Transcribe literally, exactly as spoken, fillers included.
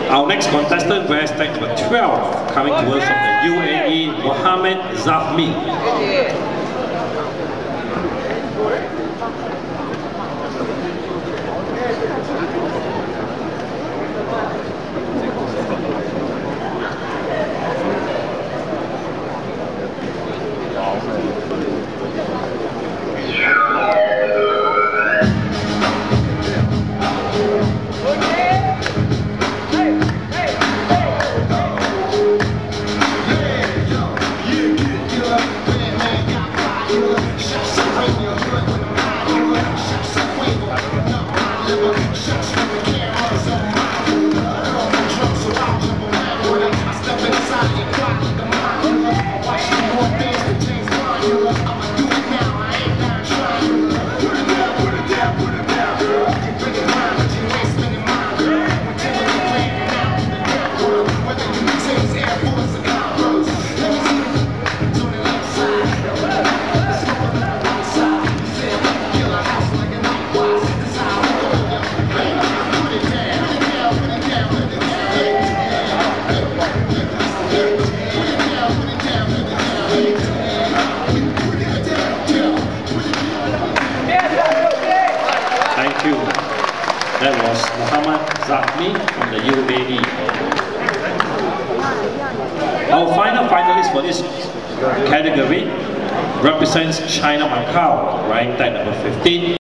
Our next contestant wears tag number twelve, coming to us from the U A E, Mohamed Zafmi. Thank you. That was Mohamed Zafmi from the U A E. Our final finalist for this category represents China Macau, rank tag number fifteen.